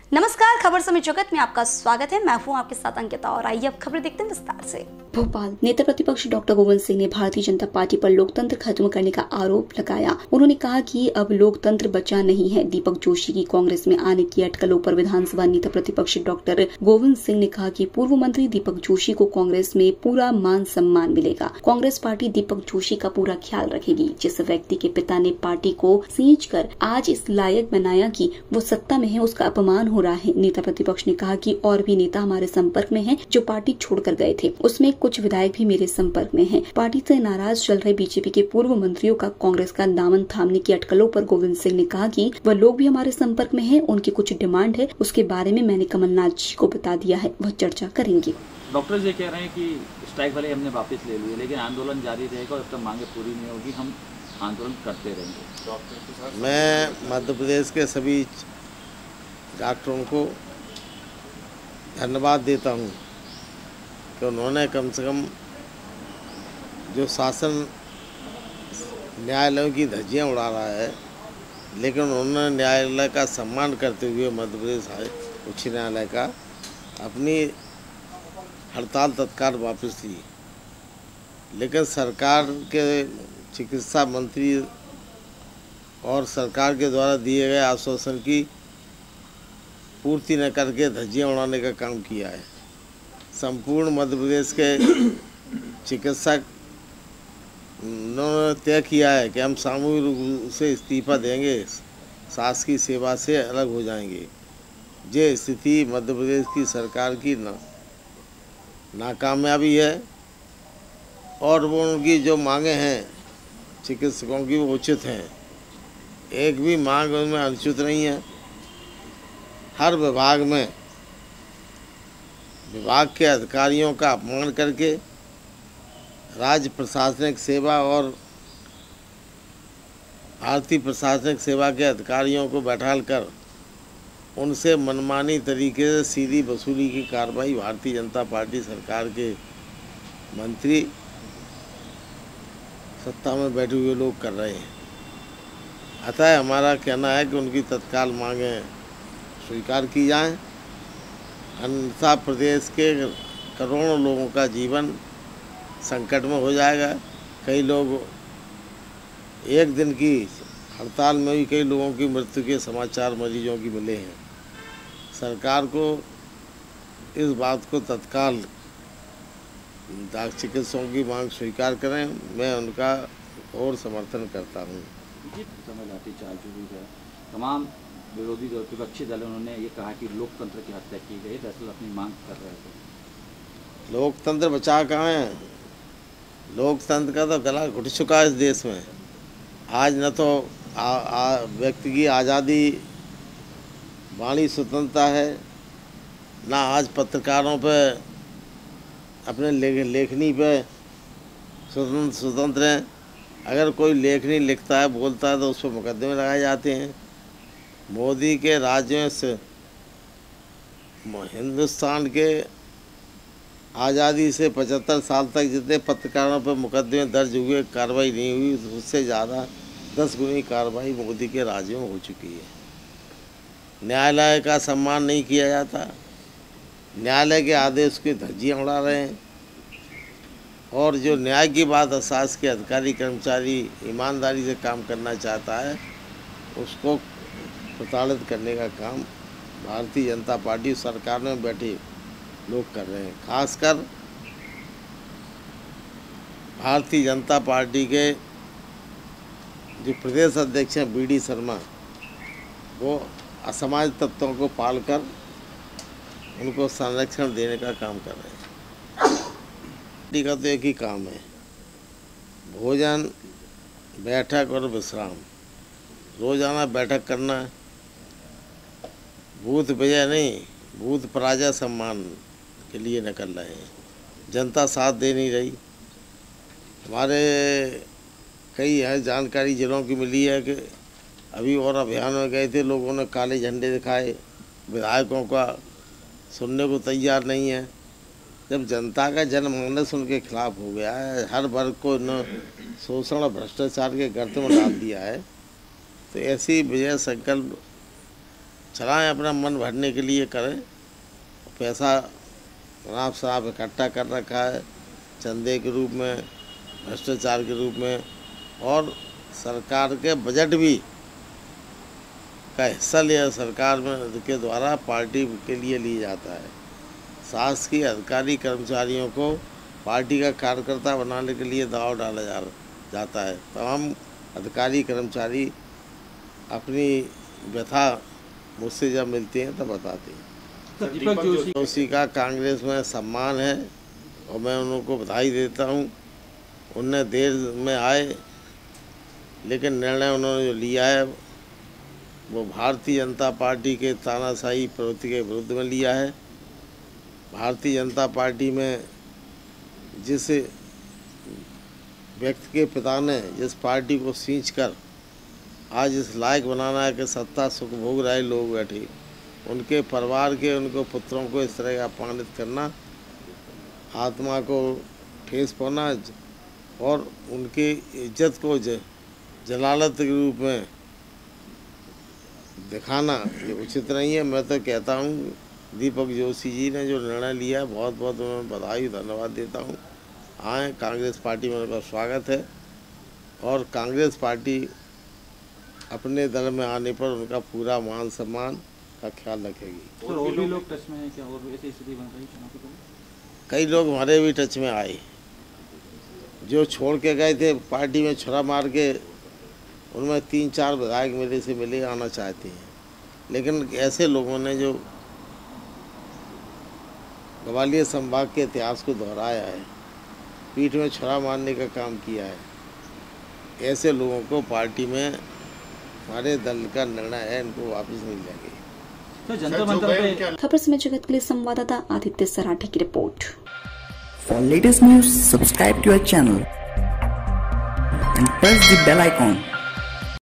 नमस्कार, खबर समय जगत में आपका स्वागत है। मैं हूं आपके साथ अंकिता और आइए अब खबर देखते हैं विस्तार से। भोपाल नेता प्रतिपक्ष डॉक्टर गोविंद सिंह ने भारतीय जनता पार्टी पर लोकतंत्र खत्म करने का आरोप लगाया। उन्होंने कहा कि अब लोकतंत्र बचा नहीं है। दीपक जोशी की कांग्रेस में आने की अटकलों पर विधानसभा नेता प्रतिपक्ष डॉक्टर गोविंद सिंह ने कहा कि पूर्व मंत्री दीपक जोशी को कांग्रेस में पूरा मान सम्मान मिलेगा। कांग्रेस पार्टी दीपक जोशी का पूरा ख्याल रखेगी। जिस व्यक्ति के पिता ने पार्टी को सींच कर आज इस लायक बनाया कि वो सत्ता में है, उसका अपमान हो रहा है। नेता प्रतिपक्ष ने कहा कि और भी नेता हमारे संपर्क में हैं जो पार्टी छोड़कर गए थे, उसमें कुछ विधायक भी मेरे संपर्क में हैं। पार्टी से नाराज चल रहे बीजेपी के पूर्व मंत्रियों का कांग्रेस का दामन थामने की अटकलों पर गोविंद सिंह ने कहा कि वह लोग भी हमारे संपर्क में हैं, उनकी कुछ डिमांड है, उसके बारे में मैंने कमलनाथ जी को बता दिया है, वह चर्चा करेंगे। डॉक्टर जी कह रहे हैं कि स्ट्राइक वाले हमने वापस ले लिए, लेकिन आंदोलन जारी रहेगा और जब तक मांगे पूरी नहीं होगी हम आंदोलन करते रहेंगे। मैं मध्य प्रदेश के सभी डॉक्टरों को धन्यवाद देता हूं कि उन्होंने कम से कम जो शासन न्यायालयों की धज्जियां उड़ा रहा है, लेकिन उन्होंने न्यायालय का सम्मान करते हुए मध्य प्रदेश उच्च न्यायालय का अपनी हड़ताल तत्काल वापस ली। लेकिन सरकार के चिकित्सा मंत्री और सरकार के द्वारा दिए गए आश्वासन की पूर्ति न करके धज्जियां उड़ाने का काम किया है। संपूर्ण मध्य प्रदेश के चिकित्सक ने तय किया है कि हम सामूहिक रूप से इस्तीफा देंगे, शासकीय सेवा से अलग हो जाएंगे। ये स्थिति मध्य प्रदेश की सरकार की नाकामयाबी है और वो उनकी जो मांगे हैं चिकित्सकों की वो उचित हैं। एक भी मांग उनमें अनुचित नहीं है। हर विभाग में विभाग के अधिकारियों का अपमान करके राज्य प्रशासनिक सेवा और भारतीय प्रशासनिक सेवा के अधिकारियों को बैठाल कर उनसे मनमानी तरीके से सीधी वसूली की कार्रवाई भारतीय जनता पार्टी सरकार के मंत्री सत्ता में बैठे हुए लोग कर रहे हैं। अतः हमारा कहना है कि उनकी तत्काल मांगें स्वीकार की जाएं, अन्यथा प्रदेश के करोड़ों लोगों का जीवन संकट में हो जाएगा। कई लोग एक दिन की हड़ताल में भी कई लोगों की मृत्यु के समाचार मरीजों की मिले हैं। सरकार को इस बात को तत्काल चिकित्सकों की मांग स्वीकार करें, मैं उनका और समर्थन करता हूँ। समय लाठीचार्ज हुई है, तमाम विरोधी दल विपक्षी दल उन्होंने ये कहा कि लोकतंत्र की हत्या की गई, दरअसल अपनी मांग कर रहे थे। लोकतंत्र बचा कहाँ है? लोकतंत्र का तो गला घुट चुका है इस देश में। आज न तो व्यक्ति की आज़ादी, वाणी स्वतंत्रता है, ना आज पत्रकारों पे अपने लेखनी पे स्वतंत्र हैं। अगर कोई लेखनी लिखता है, बोलता है तो उस पर मुकदमे लगाए जाते हैं। मोदी के राज्य से हिंदुस्तान के आज़ादी से 75 साल तक जितने पत्रकारों पर मुकदमे दर्ज हुए, कार्रवाई नहीं हुई, उससे ज़्यादा 10 गुनी कार्रवाई मोदी के राज्यों में हो चुकी है। न्यायालय का सम्मान नहीं किया जाता, न्यायालय के आदेश की धज्जियां उड़ा रहे हैं और जो न्याय की बात अहसास के अधिकारी कर्मचारी ईमानदारी से काम करना चाहता है, उसको प्रताड़ित करने का काम भारतीय जनता पार्टी सरकार में बैठे लोग कर रहे हैं। खासकर भारतीय जनता पार्टी के जो प्रदेश अध्यक्ष हैं बीडी शर्मा, वो असामाजिक तत्वों को पालकर उनको संरक्षण देने का काम कर रहे हैं। पार्टी का तो एक ही काम है, भोजन, बैठक और विश्राम। रोजाना बैठक करना, बूथ विजय नहीं, बूथ पराजय सम्मान के लिए निकल रहे हैं। जनता साथ दे नहीं रही। हमारे कई है जानकारी जिलों की मिली है कि अभी और अभियान में गए थे, लोगों ने काले झंडे दिखाए, विधायकों का सुनने को तैयार नहीं है। जब जनता का जनमानस उनके खिलाफ हो गया है, हर वर्ग को न शोषण और भ्रष्टाचार के गर्त में डाल दिया है, तो ऐसी विजय संकल्प चलाएं, अपना मन भरने के लिए करें। पैसा रात साहब इकट्ठा कर रखा है चंदे के रूप में, भ्रष्टाचार के रूप में, और सरकार के बजट भी का हिस्सा लिया सरकार में के द्वारा पार्टी के लिए लिया जाता है। शासकीय अधिकारी कर्मचारियों को पार्टी का कार्यकर्ता बनाने के लिए दबाव डाला जाता है। तमाम अधिकारी कर्मचारी अपनी व्यथा मुझसे जब मिलती हैं तब बताते हैं। दीपक जोशी का कांग्रेस में सम्मान है और मैं उनको बधाई देता हूँ। उनने देर में आए, लेकिन निर्णय उन्होंने जो लिया है वो भारतीय जनता पार्टी के तानाशाही प्रवृत्ति के विरुद्ध में लिया है। भारतीय जनता पार्टी में जिस व्यक्ति के पिता ने जिस पार्टी को सींचकर आज इस लायक बनाना है कि सत्ता सुख भोग रहे लोग बैठे, उनके परिवार के उनको पुत्रों को इस तरह का अपमानित करना, आत्मा को ठेस पहुंचाना और उनकी इज्जत को जलालत के रूप में दिखाना ये उचित नहीं है। मैं तो कहता हूँ दीपक जोशी जी ने जो निर्णय लिया है, बहुत बहुत उन्हें बधाई धन्यवाद देता हूँ। आए, कांग्रेस पार्टी में उनका स्वागत है और कांग्रेस पार्टी अपने दल में आने पर उनका पूरा मान सम्मान का ख्याल रखेगी। और भी लोग टच में हैं क्या? और भी ऐसी स्थिति बन रही है? कई लोग हमारे भी टच में आए, जो छोड़ के गए थे पार्टी में छुरा मार के, उनमें 3-4 विधायक मेरे से मिले आना चाहते हैं। लेकिन ऐसे लोगों ने जो ग्वालियर संभाग के इतिहास को दोहराया है, पीठ में छुरा मारने का काम किया है, ऐसे लोगों को पार्टी में हमारे दल का निर्णय है, इनको वापस नहीं लेंगे। तो जंतर मंतर पे खबर समय जगत के लिए संवाददाता आदित्य सराठे की रिपोर्ट। For latest news, subscribe to our channel and press the bell icon.